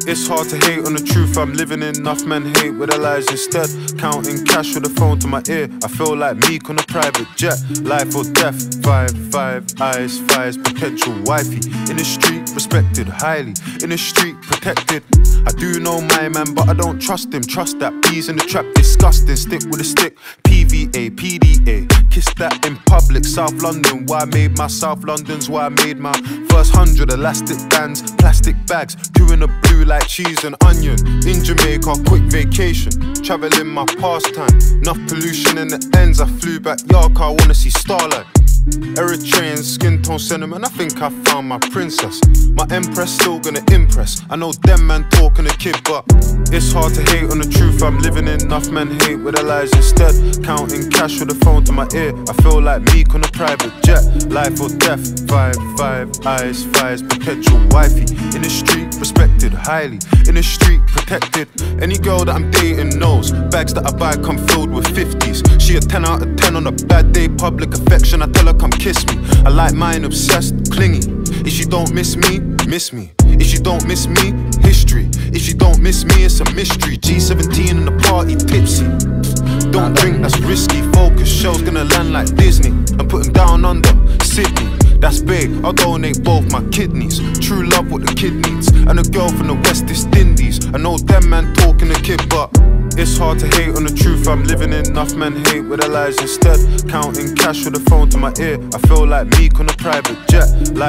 It's hard to hate on the truth I'm living in. Enough men hate with their lies instead. Counting cash with the phone to my ear. I feel like Meek on a private jet. Life or death, five eyes, five's potential wifey. In the street, respected highly. In the street, protected. I do know my man, but I don't trust him. Trust that bees in the trap, disgusting. Stick with a stick, PVA, PDA. Kiss that in public, South London. Why I made my South London's why I made my first 100 elastic bands, plastic bags, two in the blue like cheese and onion. In Jamaica, quick vacation, traveling my pastime. Enough pollution in the ends, I flew back York, I wanna see Starlight. Eritrean skin tone sentiment, I think I found my princess. My empress still gonna impress. I know them man talking a kid, but it's hard to hate on the truth I'm living in. Enough men hate with their lies instead. Counting cash with the phone to my ear. I feel like Meek on a private jet. Life or death, five eyes, five's potential wifey. In the street, respected highly. In the street, protected. Any girl that I'm dating knows bags that I buy come filled with 50s. She a 10 out of 10 on a bad day. Public affection, I tell her come kiss me. I like mine obsessed, clingy. If she don't miss me, miss me. If she don't miss me, history. If she don't miss me, it's a mystery. G17 in the party, tipsy. Don't drink, that's risky. Focus, show's gonna land like Disney. I'm putting down under Sydney. That's big, I'll donate both my kidneys. True love what the kid needs. And a girl from the West Indies. I know them man talking a kid, but it's hard to hate on the truth I'm living in. Enough men hate with their lies instead. Counting cash with the phone to my ear. I feel like Meek on a private jet.